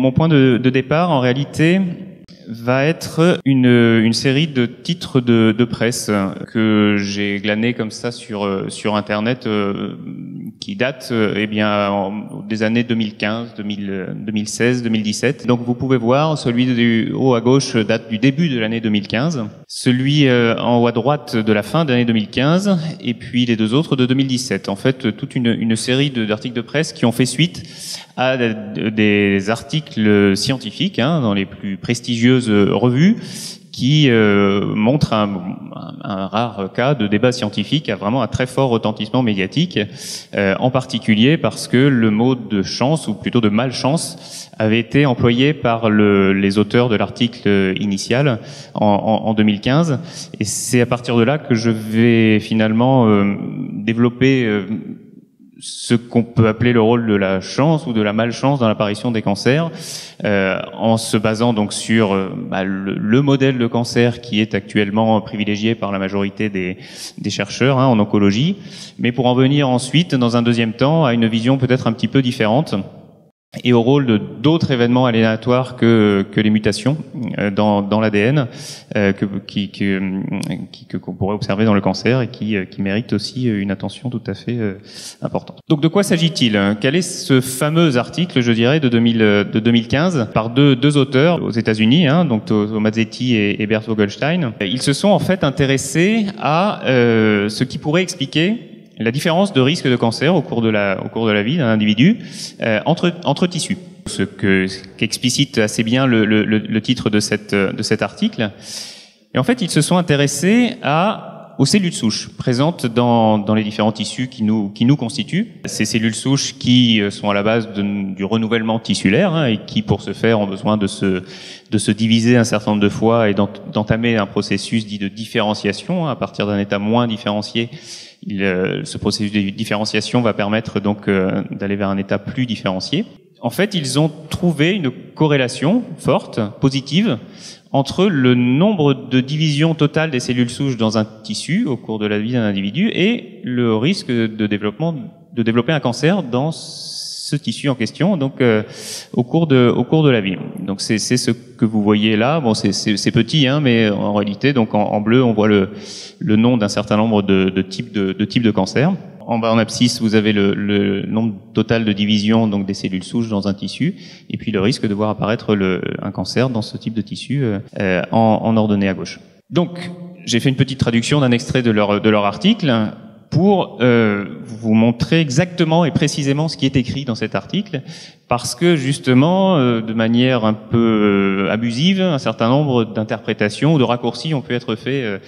mon point de départ, en réalité, va être une série de titres de presse que j'ai glanés comme ça sur Internet, qui datent des années 2015, 2016, 2017. Donc vous pouvez voir, celui du haut à gauche date du début de l'année 2015, celui en haut à droite de la fin de l'année 2015, et puis les deux autres de 2017. En fait, toute une série d'articles de presse qui ont fait suite à des articles scientifiques dans les plus prestigieuses revues qui montrent un rare cas de débat scientifique à vraiment un très fort retentissement médiatique, en particulier parce que le mot de chance, ou plutôt de malchance, avait été employé par les auteurs de l'article initial en 2015. Et c'est à partir de là que je vais finalement développer ce qu'on peut appeler le rôle de la chance ou de la malchance dans l'apparition des cancers, en se basant donc sur le modèle de cancer qui est actuellement privilégié par la majorité des chercheurs en oncologie, mais pour en venir ensuite, dans un deuxième temps, à une vision peut-être un petit peu différente et au rôle d'autres événements aléatoires que les mutations dans l'ADN qu'on pourrait observer dans le cancer et qui méritent aussi une attention tout à fait importante. Donc de quoi s'agit-il? Quel est ce fameux article, je dirais, de 2015 par deux auteurs aux États-Unis, donc Tomazetti et Bert Vogelstein? Ils se sont en fait intéressés à ce qui pourrait expliquer la différence de risque de cancer au cours de la vie d'un individu entre tissus. Ce qu'explicite assez bien le titre de cet article. Et en fait, ils se sont intéressés aux cellules souches présentes dans les différents tissus qui nous constituent. Ces cellules souches qui sont à la base du renouvellement tissulaire et qui, pour ce faire, ont besoin de se diviser un certain nombre de fois et d'entamer un processus dit de différenciation à partir d'un état moins différencié. Ce processus de différenciation va permettre donc d'aller vers un état plus différencié. En fait, ils ont trouvé une corrélation forte, positive, entre le nombre de divisions totales des cellules souches dans un tissu au cours de la vie d'un individu et le risque de développer un cancer dans ce tissu en question, donc au cours de la vie. Donc c'est ce que vous voyez là. Bon, c'est petit, mais en réalité, donc en bleu, on voit le nom d'un certain nombre de types de cancers. En bas en abscisse, vous avez le nombre total de divisions donc des cellules souches dans un tissu, et puis le risque de voir apparaître un cancer dans ce type de tissu en ordonnée à gauche. Donc, j'ai fait une petite traduction d'un extrait de leur article pour vous montrer exactement et précisément ce qui est écrit dans cet article, parce que justement, de manière un peu abusive, un certain nombre d'interprétations ou de raccourcis ont pu être faits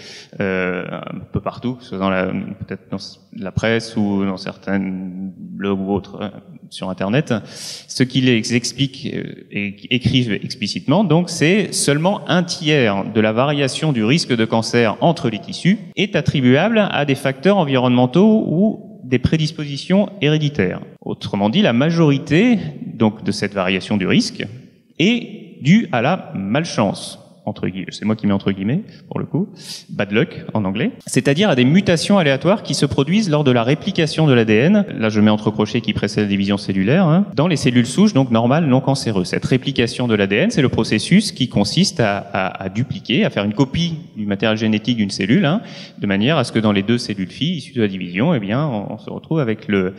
un peu partout, peut-être dans la presse ou dans certains blogs ou autres sur Internet. Ce qu'ils expliquent et écrivent explicitement, donc, c'est seulement 1/3 de la variation du risque de cancer entre les tissus est attribuable à des facteurs environnementaux ou des prédispositions héréditaires. Autrement dit, la majorité donc de cette variation du risque est due à la malchance. C'est moi qui mets entre guillemets, pour le coup, bad luck en anglais, c'est-à-dire à des mutations aléatoires qui se produisent lors de la réplication de l'ADN, là je mets entre crochets qui précède la division cellulaire, dans les cellules souches, donc normales, non cancéreuses. Cette réplication de l'ADN, c'est le processus qui consiste à dupliquer, à faire une copie du matériel génétique d'une cellule, de manière à ce que dans les deux cellules filles issues de la division, on se retrouve avec le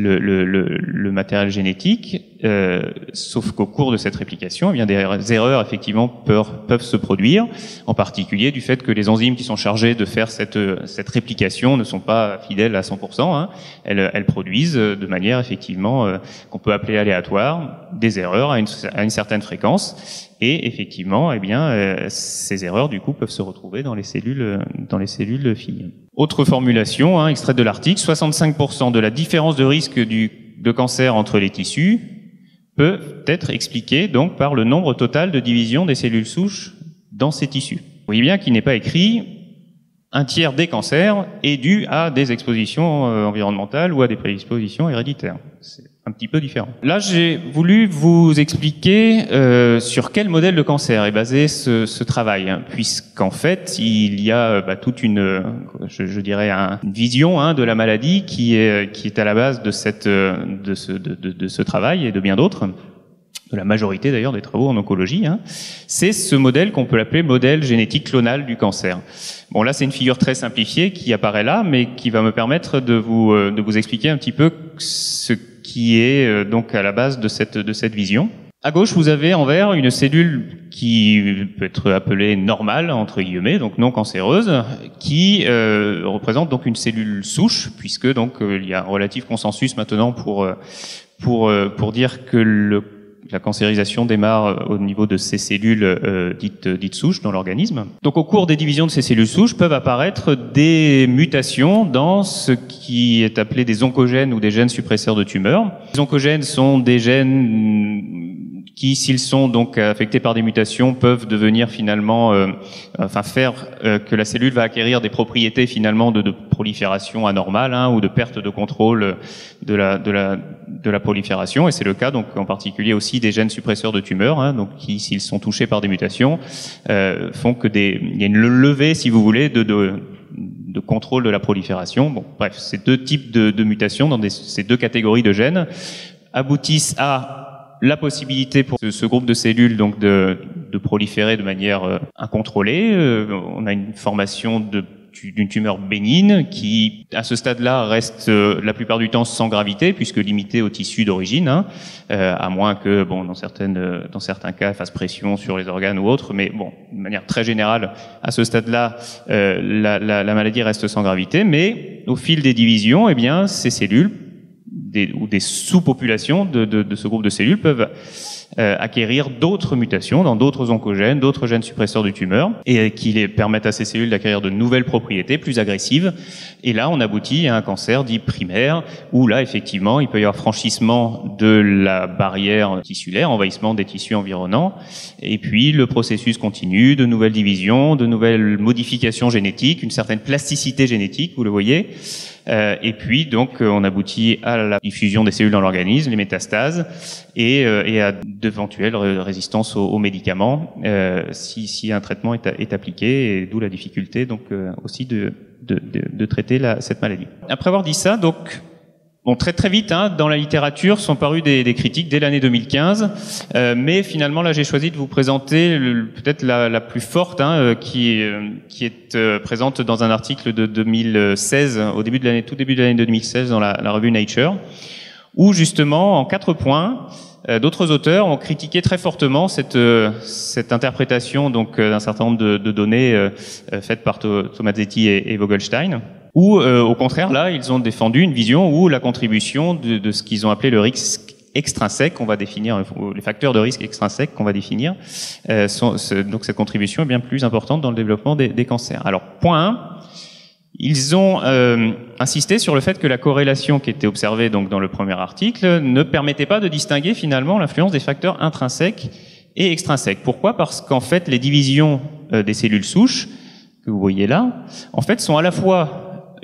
matériel génétique, sauf qu'au cours de cette réplication, des erreurs effectivement peuvent se produire, en particulier du fait que les enzymes qui sont chargées de faire cette réplication ne sont pas fidèles à 100%. Elles produisent de manière effectivement qu'on peut appeler aléatoire des erreurs à une certaine fréquence, et effectivement, ces erreurs du coup peuvent se retrouver dans les cellules filles. Autre formulation, extraite de l'article, 65% de la différence de risque de cancer entre les tissus peut être expliquée donc par le nombre total de divisions des cellules souches dans ces tissus. Vous voyez bien qu'il n'est pas écrit 1/3 des cancers est dû à des expositions environnementales ou à des prédispositions héréditaires. C'est un petit peu différent. Là, j'ai voulu vous expliquer sur quel modèle de cancer est basé ce travail, puisqu'en fait, il y a toute une vision de la maladie qui est à la base de ce travail et de bien d'autres. de la majorité d'ailleurs des travaux en oncologie, hein, c'est ce modèle qu'on peut appeler modèle génétique clonal du cancer. Bon, là, c'est une figure très simplifiée qui apparaît là, mais qui va me permettre de vous expliquer un petit peu ce qui est donc à la base de cette vision. À gauche, vous avez en vert une cellule qui peut être appelée normale, entre guillemets, donc non cancéreuse, qui représente donc une cellule souche, puisque donc il y a un relatif consensus maintenant pour dire que la cancérisation démarre au niveau de ces cellules dites souches dans l'organisme. Donc au cours des divisions de ces cellules souches peuvent apparaître des mutations dans ce qui est appelé des oncogènes ou des gènes suppresseurs de tumeurs. Les oncogènes sont des gènes qui, s'ils sont donc affectés par des mutations, peuvent devenir finalement, faire que la cellule va acquérir des propriétés finalement de prolifération anormale, hein, ou de perte de contrôle de la prolifération. Et c'est le cas donc en particulier aussi des gènes suppresseurs de tumeurs, hein, donc qui, s'ils sont touchés par des mutations, font que il y a une levée, si vous voulez, de contrôle de la prolifération. Bon, bref, ces deux types de mutations dans ces deux catégories de gènes aboutissent à la possibilité pour ce groupe de cellules donc de proliférer de manière incontrôlée. On a une formation d'une tumeur bénigne qui, à ce stade-là, reste la plupart du temps sans gravité, puisque limitée au tissu d'origine, hein, à moins que, bon, dans certains cas, elle fasse pression sur les organes ou autres, mais bon, de manière très générale, à ce stade-là, la maladie reste sans gravité, mais au fil des divisions, eh bien, ces cellules ou des sous-populations de ce groupe de cellules peuvent acquérir d'autres mutations dans d'autres oncogènes, d'autres gènes suppresseurs de tumeurs, et qui les permettent à ces cellules d'acquérir de nouvelles propriétés plus agressives. Et là, on aboutit à un cancer dit primaire, où là, effectivement, il peut y avoir franchissement de la barrière tissulaire, envahissement des tissus environnants, et puis le processus continue, de nouvelles divisions, de nouvelles modifications génétiques, une certaine plasticité génétique, vous le voyez. Et puis donc on aboutit à la diffusion des cellules dans l'organisme, les métastases, et à d'éventuelles résistances aux médicaments si un traitement est appliqué, et d'où la difficulté donc aussi de traiter cette maladie. Après avoir dit ça, donc bon, très vite, hein, dans la littérature sont parues des critiques dès l'année 2015, mais finalement là j'ai choisi de vous présenter peut-être la plus forte, hein, qui est présente dans un article de 2016, tout début de l'année 2016 dans la revue Nature, où justement en 4 points, d'autres auteurs ont critiqué très fortement cette interprétation donc d'un certain nombre de données faites par Tomazzetti et Vogelstein. Ou au contraire, là, ils ont défendu une vision où la contribution de ce qu'ils ont appelé le risque extrinsèque, qu'on va définir, les facteurs de risque extrinsèques qu'on va définir, donc cette contribution est bien plus importante dans le développement des cancers. Alors, point 1, ils ont insisté sur le fait que la corrélation qui était observée donc dans le premier article ne permettait pas de distinguer finalement l'influence des facteurs intrinsèques et extrinsèques. Pourquoi ? Parce qu'en fait, les divisions des cellules souches que vous voyez là, en fait, sont à la fois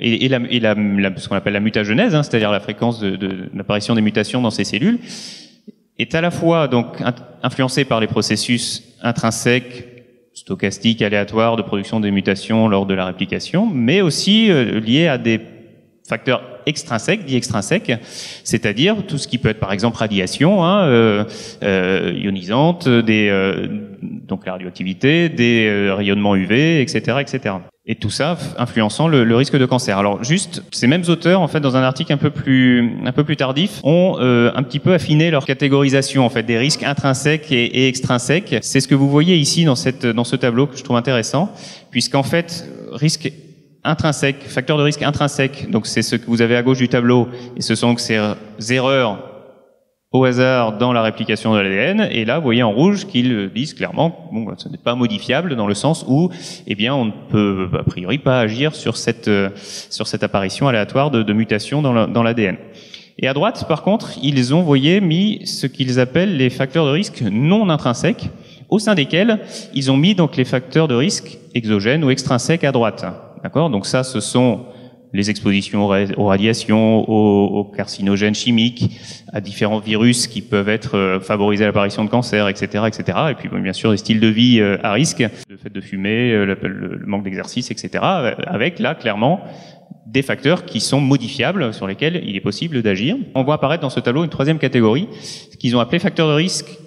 ce qu'on appelle la mutagenèse, hein, c'est-à-dire la fréquence de l'apparition des mutations dans ces cellules, est à la fois donc influencée par les processus intrinsèques, stochastiques, aléatoires de production des mutations lors de la réplication, mais aussi liée à des facteurs extrinsèques, dits extrinsèques, c'est-à-dire tout ce qui peut être par exemple radiation, hein, ionisante, donc la radioactivité, des rayonnements UV, etc., etc. Et tout ça influençant le risque de cancer. Alors juste, ces mêmes auteurs, en fait, dans un article un peu plus tardif, ont un petit peu affiné leur catégorisation en fait des risques intrinsèques et extrinsèques. C'est ce que vous voyez ici dans ce tableau que je trouve intéressant, puisqu'en fait, risque intrinsèque, facteur de risque intrinsèque, donc c'est ce que vous avez à gauche du tableau, et ce sont ces erreurs au hasard dans la réplication de l'ADN, et là vous voyez en rouge qu'ils disent clairement bon, ce n'est pas modifiable dans le sens où eh bien on ne peut a priori pas agir sur cette apparition aléatoire de mutations dans l'ADN. Et à droite par contre ils ont mis ce qu'ils appellent les facteurs de risque non intrinsèques, au sein desquels ils ont mis donc les facteurs de risque exogènes ou extrinsèques à droite. D'accord ? Donc ça, ce sont les expositions aux radiations, aux carcinogènes chimiques, à différents virus qui peuvent favoriser l'apparition de cancer, etc., etc. Et puis bien sûr les styles de vie à risque, le fait de fumer, le manque d'exercice, etc. Avec là clairement des facteurs qui sont modifiables, sur lesquels il est possible d'agir. On voit apparaître dans ce tableau une troisième catégorie, qu'ils ont appelé facteurs de risque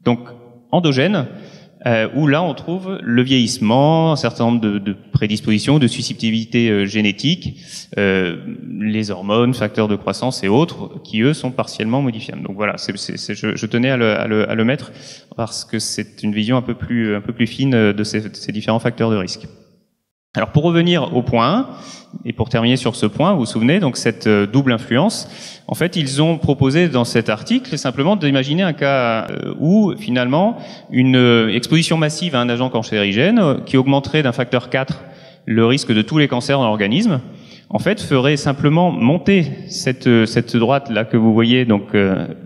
Donc endogène, où là on trouve le vieillissement, un certain nombre de prédispositions, de susceptibilités génétiques, les hormones, facteurs de croissance et autres, qui eux sont partiellement modifiables. Donc voilà, je tenais à le mettre parce que c'est une vision un peu plus fine de ces différents facteurs de risque. Alors pour revenir au point 1, et pour terminer sur ce point, vous vous souvenez, donc cette double influence, en fait ils ont proposé dans cet article simplement d'imaginer un cas où finalement une exposition massive à un agent cancérigène qui augmenterait d'un facteur 4 le risque de tous les cancers dans l'organisme, en fait ferait simplement monter cette droite là que vous voyez, donc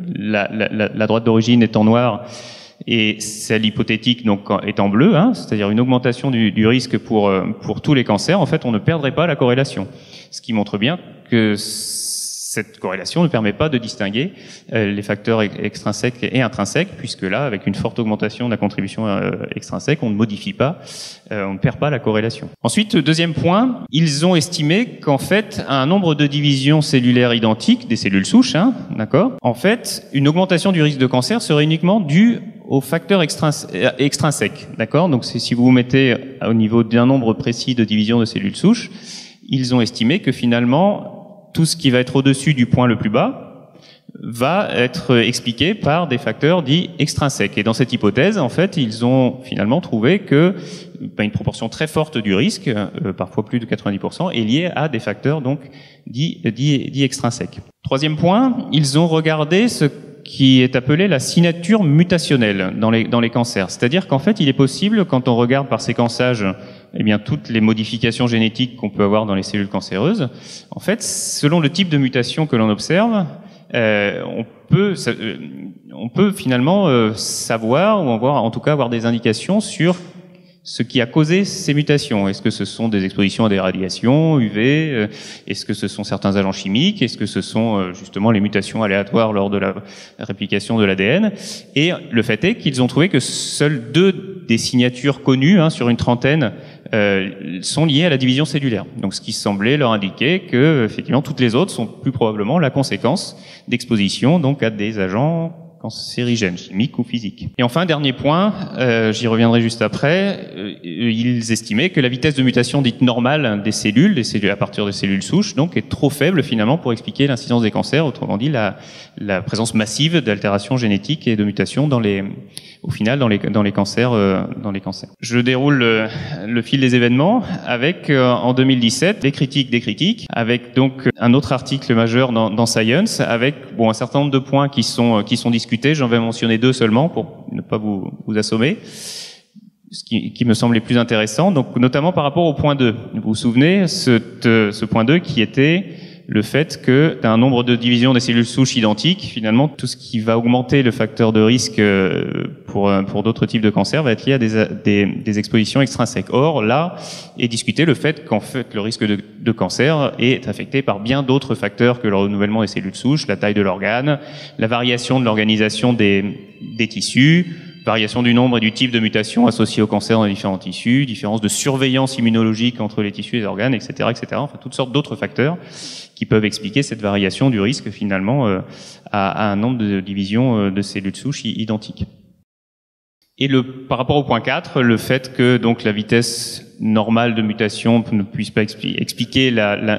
la droite d'origine est en noir, et celle hypothétique donc est en bleu, hein, c'est-à-dire une augmentation du risque pour tous les cancers. En fait, on ne perdrait pas la corrélation, ce qui montre bien que cette corrélation ne permet pas de distinguer les facteurs extrinsèques et intrinsèques, puisque là, avec une forte augmentation de la contribution extrinsèque, on ne modifie pas, on ne perd pas la corrélation. Ensuite, deuxième point, ils ont estimé qu'en fait, à un nombre de divisions cellulaires identiques, des cellules souches, hein, d'accord, en fait, une augmentation du risque de cancer serait uniquement due aux facteurs extrinsèques, d'accord. Donc, si vous vous mettez au niveau d'un nombre précis de divisions de cellules souches, ils ont estimé que finalement, tout ce qui va être au-dessus du point le plus bas va être expliqué par des facteurs dits extrinsèques. Et dans cette hypothèse, en fait, ils ont finalement trouvé que une proportion très forte du risque, parfois plus de 90%, est liée à des facteurs donc dits extrinsèques. Troisième point, ils ont regardé ce qui est appelé la signature mutationnelle dans les cancers. C'est-à-dire qu'en fait, il est possible, quand on regarde par séquençage, eh bien, toutes les modifications génétiques qu'on peut avoir dans les cellules cancéreuses, en fait, selon le type de mutation que l'on observe, on peut finalement savoir, ou en tout cas avoir des indications sur ce qui a causé ces mutations. Est-ce que ce sont des expositions à des radiations UV? Est-ce que ce sont certains agents chimiques? Est-ce que ce sont justement les mutations aléatoires lors de la réplication de l'ADN? Et le fait est qu'ils ont trouvé que seules 2 des signatures connues, hein, sur une trentaine, sont liées à la division cellulaire. Donc ce qui semblait leur indiquer que effectivement toutes les autres sont plus probablement la conséquence d'exposition donc à des agents cancérigènes, chimiques ou physiques. Et enfin, dernier point, j'y reviendrai juste après, ils estimaient que la vitesse de mutation dite normale des cellules à partir des cellules souches, donc, est trop faible finalement pour expliquer l'incidence des cancers, autrement dit la présence massive d'altérations génétiques et de mutations dans les cancers. Je déroule le fil des événements avec en 2017 des critiques, avec donc un autre article majeur dans Science, avec un certain nombre de points qui sont discutés. J'en vais mentionner 2 seulement pour ne pas vous assommer. Ce qui me semble les plus intéressant, donc notamment par rapport au point 2. Vous vous souvenez, ce point 2 qui était le fait que d'un nombre de divisions des cellules souches identiques, finalement, tout ce qui va augmenter le facteur de risque pour d'autres types de cancers va être lié à des expositions extrinsèques. Or, là est discuté le fait qu'en fait, le risque de cancer est affecté par bien d'autres facteurs que le renouvellement des cellules souches, la taille de l'organe, la variation de l'organisation des tissus, variation du nombre et du type de mutation associées au cancer dans les différents tissus, différence de surveillance immunologique entre les tissus et les organes, etc., etc. Enfin, toutes sortes d'autres facteurs qui peuvent expliquer cette variation du risque finalement à un nombre de divisions de cellules souches identiques. Et par rapport au point 4, le fait que donc la vitesse normale de mutation ne puisse pas expliquer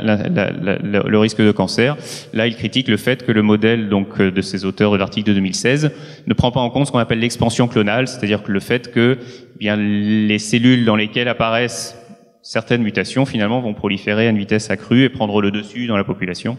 le risque de cancer, là il critique le fait que le modèle donc de ces auteurs de l'article de 2016 ne prend pas en compte ce qu'on appelle l'expansion clonale, c'est-à-dire que le fait que bien les cellules dans lesquelles apparaissent certaines mutations finalement vont proliférer à une vitesse accrue et prendre le dessus dans la population.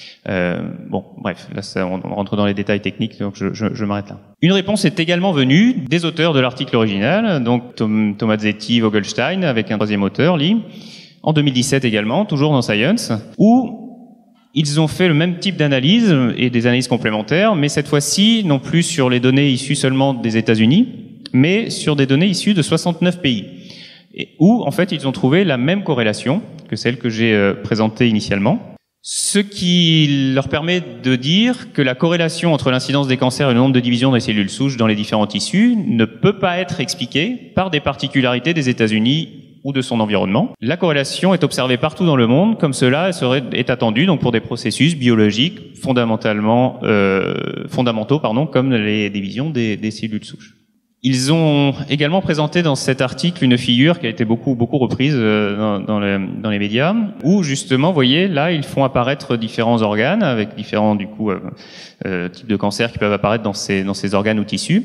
Bref, là on rentre dans les détails techniques, donc je m'arrête là. Une réponse est également venue des auteurs de l'article original, donc Tomazetti, Vogelstein, avec un 3e auteur, Lee, en 2017 également, toujours dans Science, où ils ont fait le même type d'analyse et des analyses complémentaires, mais cette fois-ci, non plus sur les données issues seulement des États-Unis, mais sur des données issues de 69 pays. Où, en fait, ils ont trouvé la même corrélation que celle que j'ai présentée initialement. Ce qui leur permet de dire que la corrélation entre l'incidence des cancers et le nombre de divisions des cellules souches dans les différents tissus ne peut pas être expliquée par des particularités des États-Unis ou de son environnement. La corrélation est observée partout dans le monde, comme cela est attendu donc pour des processus biologiques fondamentaux, comme les divisions des cellules souches. Ils ont également présenté dans cet article une figure qui a été beaucoup reprise dans les médias, où justement, vous voyez, là, ils font apparaître différents organes avec différents du coup types de cancers qui peuvent apparaître dans ces organes ou tissus.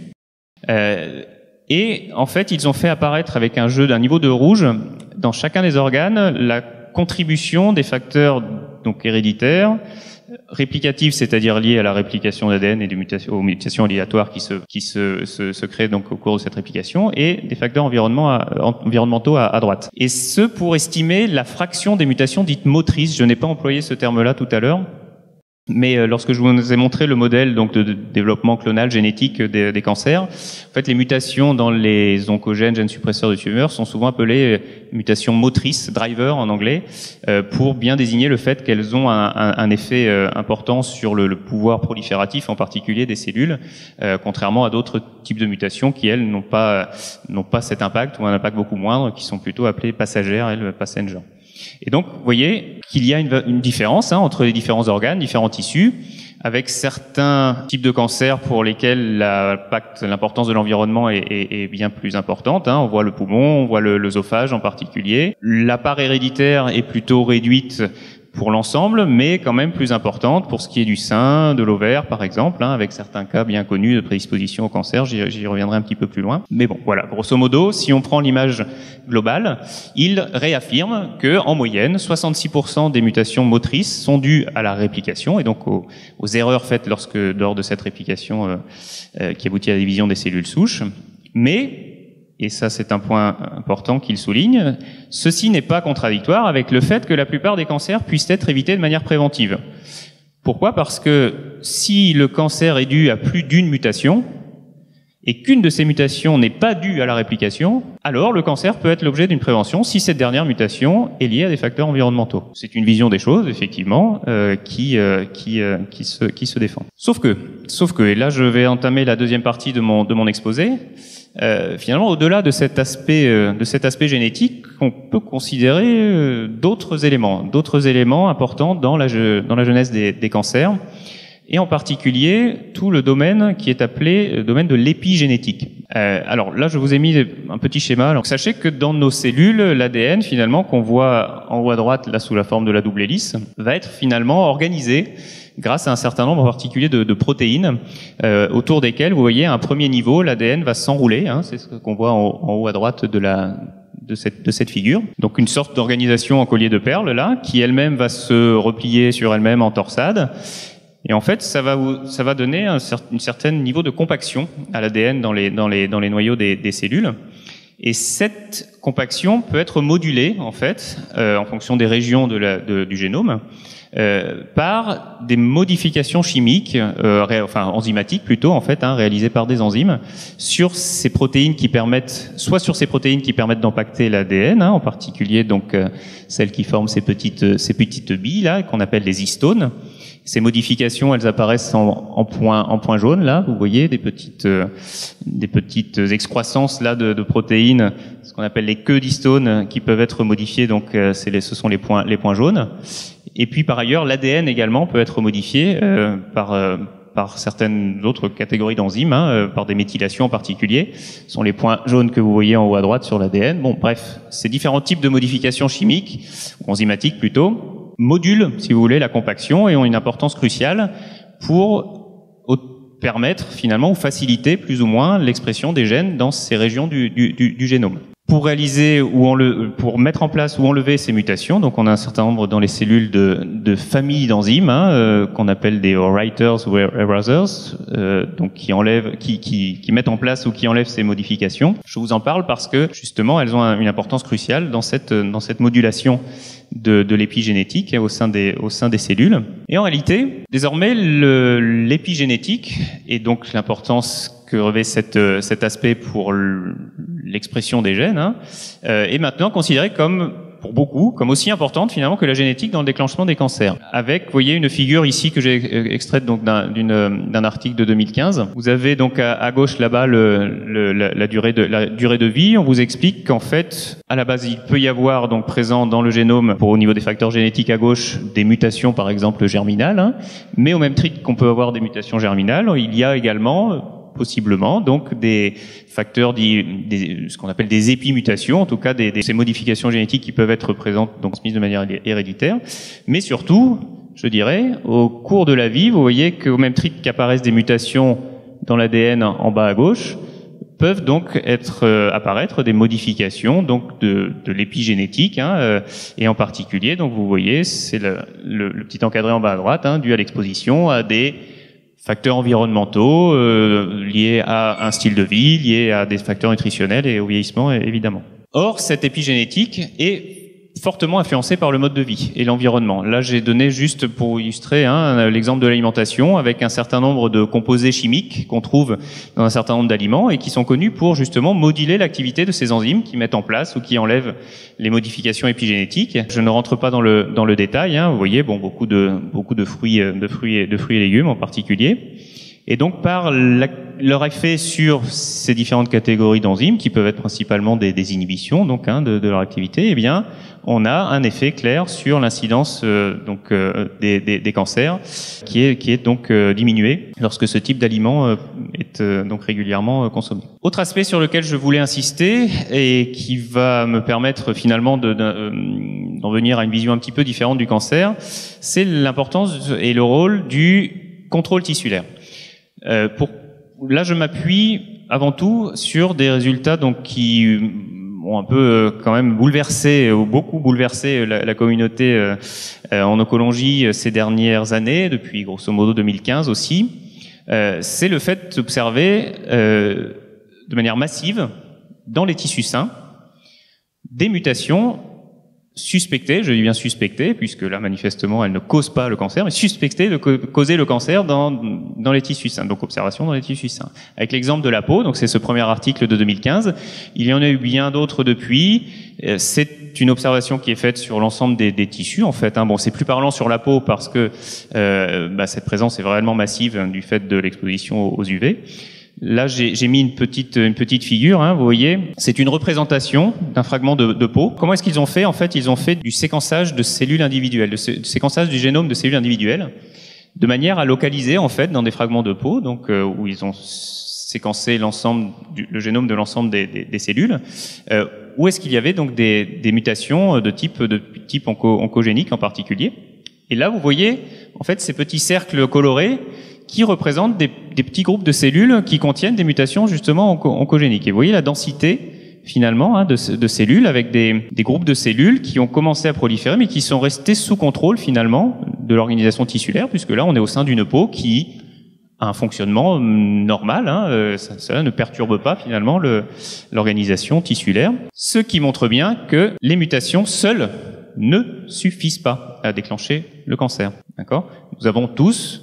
Et en fait, ils ont fait apparaître avec un jeu d'un niveau de rouge dans chacun des organes la contribution des facteurs donc héréditaires, réplicatifs, c'est-à-dire liés à la réplication d'ADN et aux mutations aléatoires qui se créent donc au cours de cette réplication, et des facteurs environnementaux à droite. Et ce pour estimer la fraction des mutations dites motrices. Je n'ai pas employé ce terme-là tout à l'heure, mais lorsque je vous ai montré le modèle donc de développement clonal génétique des cancers, en fait les mutations dans les oncogènes, gènes suppresseurs de tumeurs, sont souvent appelées mutations motrices, driver en anglais, pour bien désigner le fait qu'elles ont un effet important sur le pouvoir prolifératif, en particulier des cellules, contrairement à d'autres types de mutations qui elles n'ont pas cet impact, ou un impact beaucoup moindre, qui sont plutôt appelées passagères, elles passenger. Et donc, vous voyez qu'il y a une différence entre les différents organes, différents tissus, avec certains types de cancers pour lesquels l'importance de l'environnement est bien plus importante. On voit le poumon, on voit l'œsophage en particulier. La part héréditaire est plutôt réduite pour l'ensemble, mais quand même plus importante pour ce qui est du sein, de l'ovaire par exemple, avec certains cas bien connus de prédisposition au cancer, j'y reviendrai un petit peu plus loin. Mais bon, voilà, grosso modo, si on prend l'image globale, il réaffirme que en moyenne, 66% des mutations motrices sont dues à la réplication, et donc aux erreurs faites lors de cette réplication qui aboutit à la division des cellules souches. Mais et ça c'est un point important qu'il souligne, ceci n'est pas contradictoire avec le fait que la plupart des cancers puissent être évités de manière préventive. Pourquoi ? Parce que si le cancer est dû à plus d'une mutation, et qu'une de ces mutations n'est pas due à la réplication, alors le cancer peut être l'objet d'une prévention si cette dernière mutation est liée à des facteurs environnementaux. C'est une vision des choses, effectivement, qui se défend. Sauf que, et là je vais entamer la deuxième partie de mon exposé, finalement, au-delà de cet aspect génétique, on peut considérer d'autres éléments importants dans la genèse des cancers, et en particulier tout le domaine qui est appelé le domaine de l'épigénétique. Alors là, je vous ai mis un petit schéma. Alors, sachez que dans nos cellules, l'ADN, finalement, qu'on voit en haut à droite, là sous la forme de la double hélice, va être finalement organisé grâce à un certain nombre en particulier de protéines autour desquelles, vous voyez, à un premier niveau, l'ADN va s'enrouler. C'est ce qu'on voit en haut à droite de cette figure. Donc une sorte d'organisation en collier de perles, là, qui elle-même va se replier sur elle-même en torsade. Et en fait, ça va donner un certain niveau de compaction à l'ADN dans les noyaux des cellules. Et cette compaction peut être modulée, en fait, en fonction des régions du génome, par des modifications chimiques, enzymatiques plutôt, en fait, réalisées par des enzymes, sur ces protéines qui permettent, soit sur ces protéines qui permettent d'impacter l'ADN, en particulier donc celles qui forment ces petites billes là, qu'on appelle les histones. Ces modifications, elles apparaissent en point jaune là. Vous voyez des petites excroissances là de protéines, ce qu'on appelle les queues d'histones, qui peuvent être modifiées. Donc ce sont les points jaunes. Et puis par ailleurs, l'ADN également peut être modifié par certaines autres catégories d'enzymes, par des méthylations en particulier. Ce sont les points jaunes que vous voyez en haut à droite sur l'ADN. Bon, bref, ces différents types de modifications chimiques, ou enzymatiques plutôt, modulent, si vous voulez, la compaction et ont une importance cruciale pour permettre finalement ou faciliter plus ou moins l'expression des gènes dans ces régions du génome. Pour réaliser pour mettre en place ou enlever ces mutations, donc on a un certain nombre dans les cellules de familles d'enzymes qu'on appelle des writers ou erasers, donc qui mettent en place ou qui enlèvent ces modifications. Je vous en parle parce que justement elles ont une importance cruciale dans cette modulation de l'épigénétique au sein des cellules. Et en réalité, désormais l'épigénétique et donc l'importance que revêt cet aspect pour l'expression des gènes, est maintenant considérée pour beaucoup, comme aussi importante finalement que la génétique dans le déclenchement des cancers. Avec, vous voyez, une figure ici que j'ai extraite donc d'un article de 2015. Vous avez donc à gauche là-bas la durée de vie. On vous explique qu'en fait, à la base, il peut y avoir donc présent dans le génome, au niveau des facteurs génétiques à gauche, des mutations par exemple germinales, mais au même titre qu'on peut avoir des mutations germinales, il y a également possiblement donc des facteurs, ce qu'on appelle des épimutations, en tout cas ces modifications génétiques qui peuvent être présentes, donc transmises de manière héréditaire, mais surtout, je dirais, au cours de la vie, vous voyez qu'au même titre qu'apparaissent des mutations dans l'ADN en bas à gauche, peuvent donc apparaître des modifications donc de l'épigénétique, et en particulier, donc vous voyez, c'est le petit encadré en bas à droite, dû à l'exposition à des facteurs environnementaux liés à un style de vie, liés à des facteurs nutritionnels et au vieillissement évidemment. Or, cette épigénétique est fortement influencée par le mode de vie et l'environnement. Là, j'ai donné juste pour illustrer l'exemple de l'alimentation avec un certain nombre de composés chimiques qu'on trouve dans un certain nombre d'aliments et qui sont connus pour justement moduler l'activité de ces enzymes qui mettent en place ou qui enlèvent les modifications épigénétiques. Je ne rentre pas dans le détail. Vous voyez, beaucoup de fruits et légumes en particulier. Et donc par leur effet sur ces différentes catégories d'enzymes, qui peuvent être principalement des inhibitions donc de leur activité, eh bien on a un effet clair sur l'incidence des cancers qui est donc diminuée lorsque ce type d'aliment est donc régulièrement consommé. Autre aspect sur lequel je voulais insister et qui va me permettre finalement d'en venir à une vision un petit peu différente du cancer, c'est l'importance et le rôle du contrôle tissulaire. Là, je m'appuie avant tout sur des résultats donc qui ont un peu quand même bouleversé ou beaucoup bouleversé la communauté en oncologie ces dernières années, depuis grosso modo 2015 aussi. C'est le fait d'observer de manière massive dans les tissus sains des mutations suspectées, je dis bien suspectées, puisque là manifestement elles ne causent pas le cancer, mais suspectées de causer le cancer dans les tissus sains, donc observation dans les tissus sains. Avec l'exemple de la peau, donc c'est ce premier article de 2015, il y en a eu bien d'autres depuis, c'est une observation qui est faite sur l'ensemble des tissus en fait. C'est plus parlant sur la peau parce que cette présence est vraiment massive du fait de l'exposition aux UV. Là, j'ai mis une petite figure, vous voyez. C'est une représentation d'un fragment de peau. Comment est-ce qu'ils ont fait? En fait, ils ont fait du séquençage de cellules individuelles, du séquençage du génome de cellules individuelles, de manière à localiser, en fait, dans des fragments de peau, donc où ils ont séquencé le génome de l'ensemble des cellules, où est-ce qu'il y avait donc des mutations de type oncogénique en particulier. Et là, vous voyez, en fait, ces petits cercles colorés qui représentent des petits groupes de cellules qui contiennent des mutations justement oncogéniques. Et vous voyez la densité finalement de cellules avec des groupes de cellules qui ont commencé à proliférer mais qui sont restés sous contrôle finalement de l'organisation tissulaire, puisque là on est au sein d'une peau qui a un fonctionnement normal, ça ne perturbe pas finalement l'organisation tissulaire, ce qui montre bien que les mutations seules ne suffisent pas à déclencher le cancer. D'accord ? Nous avons tous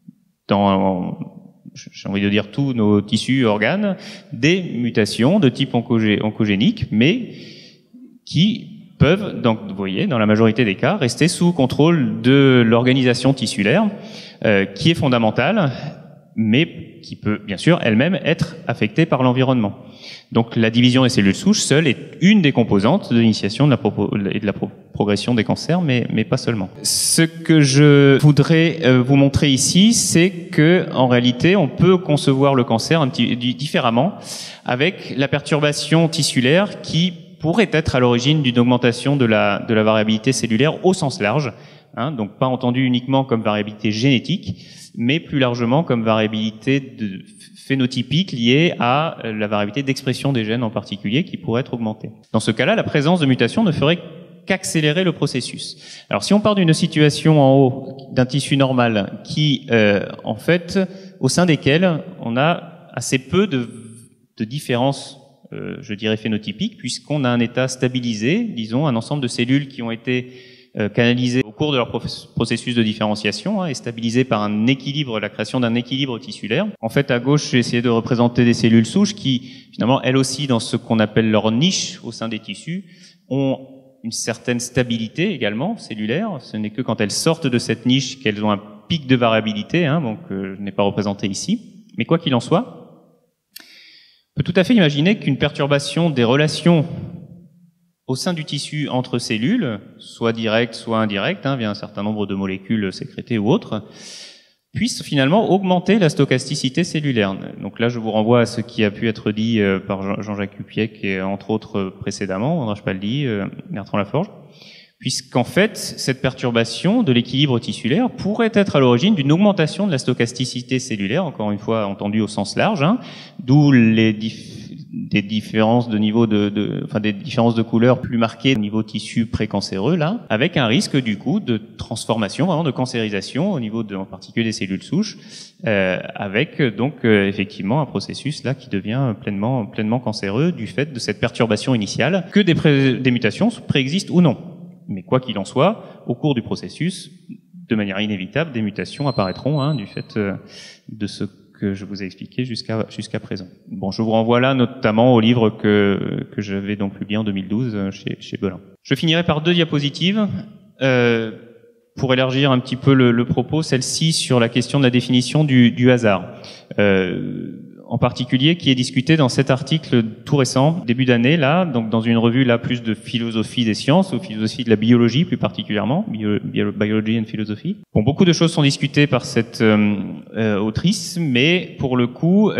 j'ai envie de dire tous nos tissus, organes, des mutations de type oncogénique, mais qui peuvent, donc, vous voyez, dans la majorité des cas, rester sous contrôle de l'organisation tissulaire, qui est fondamentale, mais qui peut, bien sûr, elle-même être affectée par l'environnement. Donc, la division des cellules souches seule est une des composantes de l'initiation de la progression des cancers, mais pas seulement. Ce que je voudrais vous montrer ici, c'est que, en réalité, on peut concevoir le cancer un petit différemment, avec la perturbation tissulaire qui pourrait être à l'origine d'une augmentation de la variabilité cellulaire au sens large, donc pas entendu uniquement comme variabilité génétique, mais plus largement comme variabilité phénotypique liée à la variabilité d'expression des gènes en particulier qui pourrait être augmentée. Dans ce cas-là, la présence de mutations ne ferait qu'accélérer le processus. Alors si on part d'une situation en haut d'un tissu normal qui, en fait, au sein desquels on a assez peu de différences, je dirais phénotypiques, puisqu'on a un état stabilisé, disons un ensemble de cellules qui ont été canalisées au cours de leur processus de différenciation et stabilisées par un équilibre, la création d'un équilibre tissulaire. En fait, à gauche, j'ai essayé de représenter des cellules souches qui, finalement, elles aussi, dans ce qu'on appelle leur niche au sein des tissus, ont une certaine stabilité également cellulaire. Ce n'est que quand elles sortent de cette niche qu'elles ont un pic de variabilité, donc je n'ai pas représenté ici. Mais quoi qu'il en soit, on peut tout à fait imaginer qu'une perturbation des relations au sein du tissu entre cellules, soit directe, soit indirecte, via un certain nombre de molécules sécrétées ou autres, puisse finalement augmenter la stochasticité cellulaire. Donc là, je vous renvoie à ce qui a pu être dit par Jean-Jacques Lupiec et entre autres précédemment, André Spaldi, Bertrand Laforge, puisqu'en fait, cette perturbation de l'équilibre tissulaire pourrait être à l'origine d'une augmentation de la stochasticité cellulaire, encore une fois entendue au sens large, hein, d'où des différences de niveau des différences de couleur plus marquées au niveau tissu précancéreux, là, avec un risque du coup de transformation, vraiment de cancérisation au niveau en particulier des cellules souches, avec donc effectivement un processus là qui devient pleinement cancéreux du fait de cette perturbation initiale, que des mutations préexistent ou non. Mais quoi qu'il en soit, au cours du processus, de manière inévitable, des mutations apparaîtront, hein, du fait de ce que je vous ai expliqué jusqu'à présent. Bon, je vous renvoie là notamment au livre que j'avais donc publié en 2012 chez Belin. Je finirai par 2 diapositives pour élargir un petit peu le propos, celle-ci sur la question de la définition du hasard. En particulier, qui est discuté dans cet article tout récent, début d'année, là, donc dans une revue là plus de philosophie des sciences, ou philosophie de la biologie plus particulièrement, Biology and Philosophy. Bon, beaucoup de choses sont discutées par cette autrice, mais pour le coup,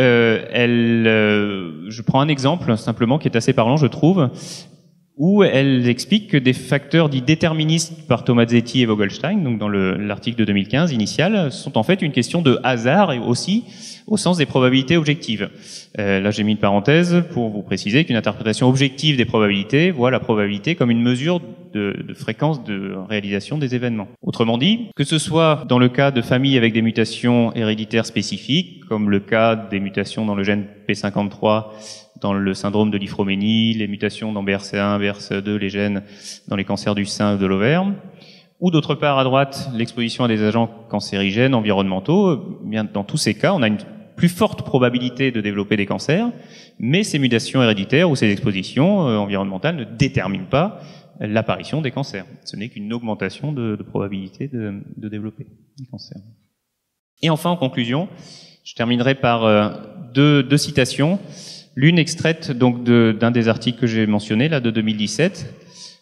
je prends un exemple simplement qui est assez parlant, je trouve, où elle explique que des facteurs dits déterministes par Tomazetti et Vogelstein, donc dans l'article de 2015 initial, sont en fait une question de hasard et aussi au sens des probabilités objectives. Là, j'ai mis une parenthèse pour vous préciser qu'une interprétation objective des probabilités voit la probabilité comme une mesure de fréquence de réalisation des événements. Autrement dit, que ce soit dans le cas de familles avec des mutations héréditaires spécifiques, comme le cas des mutations dans le gène P53 dans le syndrome de l'ifroménie, les mutations dans BRCA1, BRCA2, les gènes dans les cancers du sein ou de l'ovaire, ou d'autre part à droite, l'exposition à des agents cancérigènes environnementaux. Bien, dans tous ces cas, on a une plus forte probabilité de développer des cancers, mais ces mutations héréditaires ou ces expositions environnementales ne déterminent pas l'apparition des cancers. Ce n'est qu'une augmentation de probabilité de développer des cancers. Et enfin, en conclusion, je terminerai par deux citations. L'une extraite donc d'un des articles que j'ai mentionné, là, de 2017,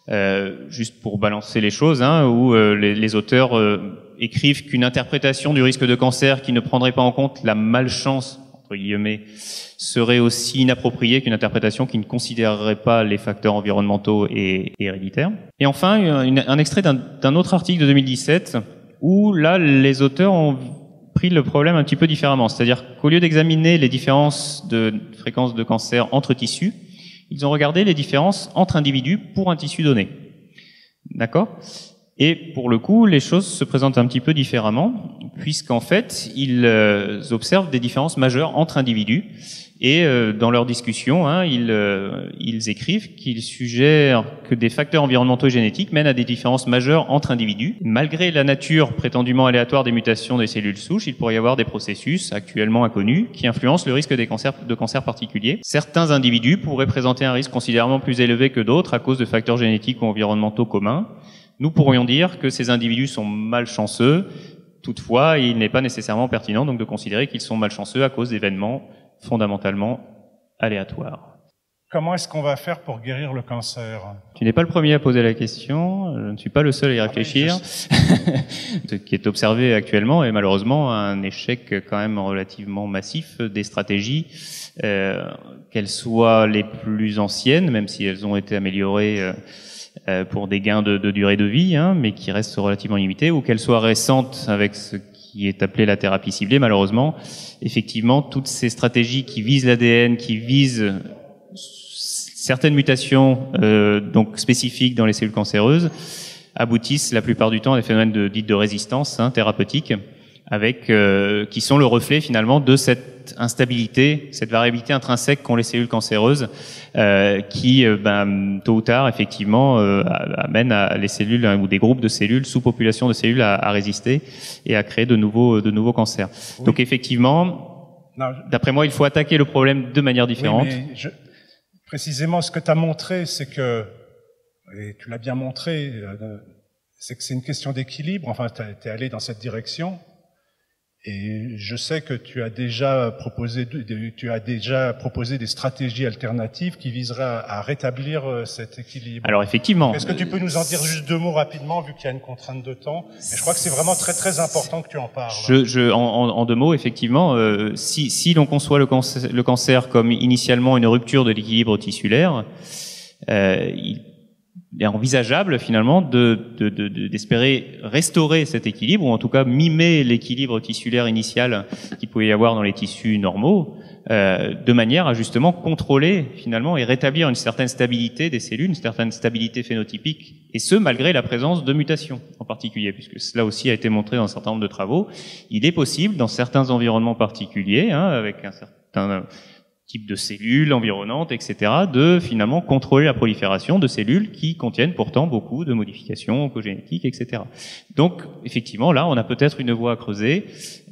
juste pour balancer les choses, hein, où les auteurs écrivent qu'une interprétation du risque de cancer qui ne prendrait pas en compte la malchance, entre guillemets, serait aussi inappropriée qu'une interprétation qui ne considérerait pas les facteurs environnementaux et héréditaires. Et enfin, un extrait d'un autre article de 2017, où là, les auteurs ont pris le problème un petit peu différemment. C'est-à-dire qu'au lieu d'examiner les différences de fréquence de cancer entre tissus, ils ont regardé les différences entre individus pour un tissu donné. D'accord ? Et pour le coup, les choses se présentent un petit peu différemment, puisqu'en fait, ils observent des différences majeures entre individus. Et dans leur discussion, hein, ils écrivent qu'ils suggèrent que des facteurs environnementaux et génétiques mènent à des différences majeures entre individus. Malgré la nature prétendument aléatoire des mutations des cellules souches, il pourrait y avoir des processus actuellement inconnus qui influencent le risque de cancers particuliers. Certains individus pourraient présenter un risque considérablement plus élevé que d'autres à cause de facteurs génétiques ou environnementaux communs. Nous pourrions dire que ces individus sont malchanceux. Toutefois, il n'est pas nécessairement pertinent donc de considérer qu'ils sont malchanceux à cause d'événements fondamentalement aléatoire. Comment est-ce qu'on va faire pour guérir le cancer? Tu n'es pas le premier à poser la question, je ne suis pas le seul à y réfléchir. Ce qui est observé actuellement est malheureusement un échec quand même relativement massif des stratégies, qu'elles soient les plus anciennes, même si elles ont été améliorées pour des gains de durée de vie, hein, mais qui restent relativement limitées, ou qu'elles soient récentes avec ce qui est appelé la thérapie ciblée. Malheureusement, effectivement, toutes ces stratégies qui visent l'ADN, qui visent certaines mutations donc spécifiques dans les cellules cancéreuses, aboutissent la plupart du temps à des phénomènes dits de résistance thérapeutique, avec qui sont le reflet finalement de cette instabilité, cette variabilité intrinsèque qu'ont les cellules cancéreuses, qui tôt ou tard effectivement amène à les cellules ou des groupes de cellules, sous-population de cellules à résister et à créer de nouveaux cancers. Oui. Donc effectivement, d'après moi, il faut attaquer le problème de manière différente. Oui, mais précisément, ce que tu as montré, c'est que, et tu l'as bien montré, c'est que c'est une question d'équilibre. Enfin, tu es allé dans cette direction. Et je sais que tu as déjà proposé des stratégies alternatives qui viseraient à rétablir cet équilibre. Alors effectivement. Est-ce que tu peux nous en dire juste 2 mots rapidement, vu qu'il y a une contrainte de temps? Et je crois que c'est vraiment très très important que tu en parles. En 2 mots, effectivement, si l'on conçoit le cancer comme initialement une rupture de l'équilibre tissulaire, il est envisageable finalement d'espérer restaurer cet équilibre, ou en tout cas mimer l'équilibre tissulaire initial qu'il pouvait y avoir dans les tissus normaux, de manière à justement contrôler finalement et rétablir une certaine stabilité des cellules, une certaine stabilité phénotypique, et ce malgré la présence de mutations en particulier, puisque cela aussi a été montré dans un certain nombre de travaux. Il est possible dans certains environnements particuliers, avec un certain type de cellules environnantes, etc., de finalement contrôler la prolifération de cellules qui contiennent pourtant beaucoup de modifications oncogénétiques, etc. Donc, effectivement, là, on a peut-être une voie à creuser.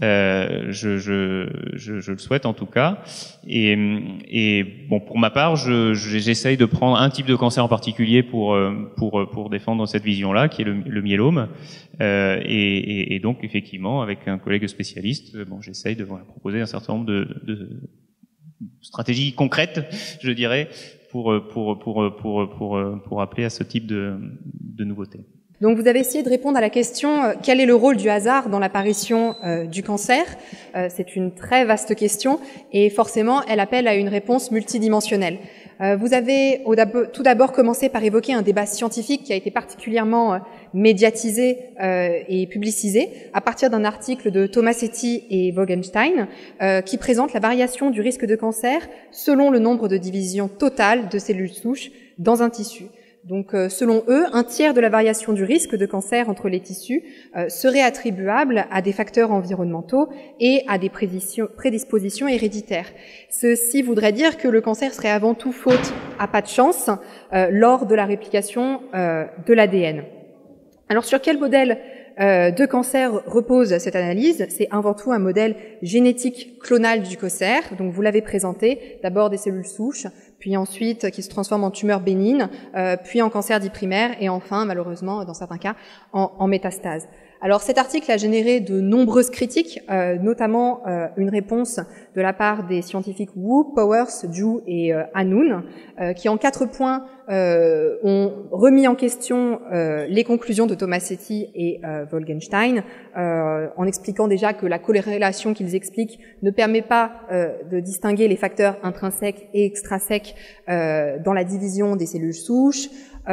Je le souhaite en tout cas. Et bon, pour ma part, j'essaye de prendre un type de cancer en particulier pour défendre cette vision-là, qui est le myélome. Et donc, effectivement, avec un collègue spécialiste, j'essaye de proposer un certain nombre de stratégie concrète, je dirais, pour appeler à ce type de nouveauté. Donc vous avez essayé de répondre à la question quel est le rôle du hasard dans l'apparition du cancer. C'est une très vaste question et forcément elle appelle à une réponse multidimensionnelle. Vous avez tout d'abord commencé par évoquer un débat scientifique qui a été particulièrement médiatisé et publicisé à partir d'un article de Tomasetti et Wogenstein qui présente la variation du risque de cancer selon le nombre de divisions totales de cellules souches dans un tissu. Donc, selon eux, un tiers de la variation du risque de cancer entre les tissus serait attribuable à des facteurs environnementaux et à des prédispositions héréditaires. Ceci voudrait dire que le cancer serait avant tout faute à pas de chance lors de la réplication de l'ADN. Alors, sur quel modèle de cancer repose cette analyse? C'est avant tout un modèle génétique clonal du cancer. Donc, vous l'avez présenté, d'abord des cellules souches, puis ensuite qui se transforment en tumeurs bénignes, puis en cancer dit primaire, et enfin, malheureusement, dans certains cas, en métastase. Alors cet article a généré de nombreuses critiques, notamment une réponse de la part des scientifiques Wu, Powers, Zhu et Hanoun, qui en 4 points ont remis en question les conclusions de Tomasetti et Wogenstein, en expliquant déjà que la corrélation qu'ils expliquent ne permet pas de distinguer les facteurs intrinsèques et extrinsèques dans la division des cellules souches,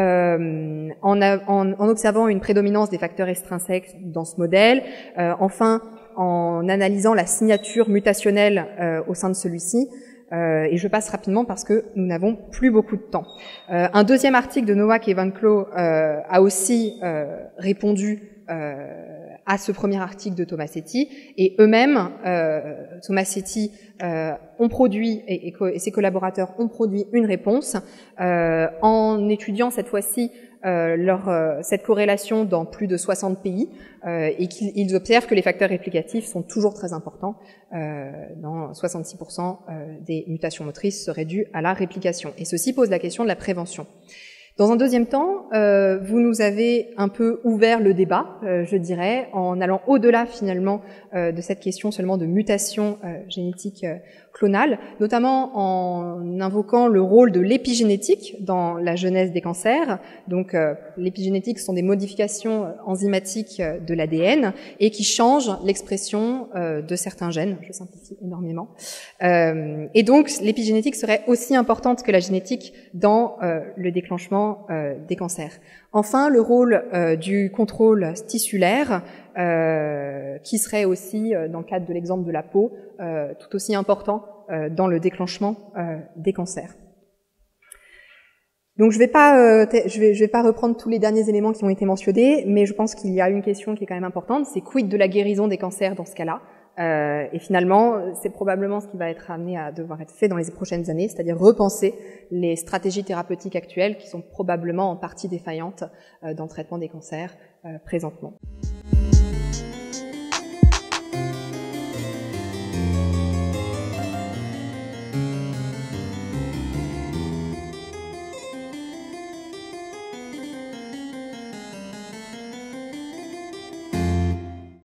en observant une prédominance des facteurs extrinsèques dans ce modèle, enfin en analysant la signature mutationnelle au sein de celui-ci. Et je passe rapidement parce que nous n'avons plus beaucoup de temps. Un deuxième article de Nowak et Van Cloo a aussi répondu à ce premier article de Tomasetti, et eux-mêmes, Tomasetti ont produit, et ses collaborateurs ont produit une réponse en étudiant cette fois-ci cette corrélation dans plus de 60 pays, et qu'ils observent que les facteurs réplicatifs sont toujours très importants. Dans 66% des mutations motrices seraient dues à la réplication. Et ceci pose la question de la prévention. Dans un deuxième temps, vous nous avez un peu ouvert le débat, je dirais, en allant au-delà finalement de cette question seulement de mutation génétique clonale, notamment en invoquant le rôle de l'épigénétique dans la genèse des cancers. Donc l'épigénétique sont des modifications enzymatiques de l'ADN et qui changent l'expression de certains gènes, je simplifie énormément. Et donc l'épigénétique serait aussi importante que la génétique dans le déclenchement des cancers. Enfin, le rôle du contrôle tissulaire, qui serait aussi, dans le cadre de l'exemple de la peau, tout aussi important dans le déclenchement des cancers. Donc je vais pas reprendre tous les derniers éléments qui ont été mentionnés, mais je pense qu'il y a une question qui est quand même importante, c'est quid de la guérison des cancers dans ce cas-là. Et finalement, c'est probablement ce qui va être amené à devoir être fait dans les prochaines années, c'est-à-dire repenser les stratégies thérapeutiques actuelles qui sont probablement en partie défaillantes dans le traitement des cancers présentement.